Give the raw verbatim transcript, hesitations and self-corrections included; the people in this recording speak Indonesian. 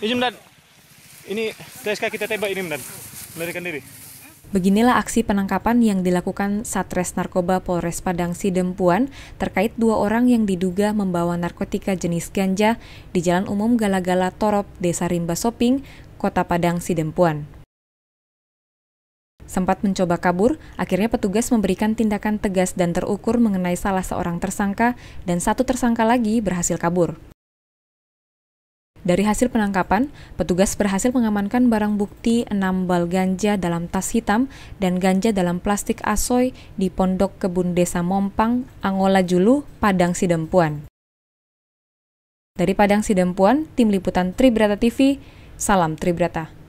Izin, Dan. Ini T S K kita tembak ini, Dan. Melarikan diri. Beginilah aksi penangkapan yang dilakukan Satres Narkoba Polres Padang Sidempuan terkait dua orang yang diduga membawa narkotika jenis ganja di Jalan Umum Gala-Gala Torop, Desa Rimba Soping, Kota Padang Sidempuan. Sempat mencoba kabur, akhirnya petugas memberikan tindakan tegas dan terukur mengenai salah seorang tersangka dan satu tersangka lagi berhasil kabur. Dari hasil penangkapan, petugas berhasil mengamankan barang bukti enam bal ganja dalam tas hitam dan ganja dalam plastik asoy di Pondok Kebun Desa Mompang, Angola Julu, Padang Sidempuan. Dari Padang Sidempuan, Tim Liputan Tribrata T V, salam Tribrata.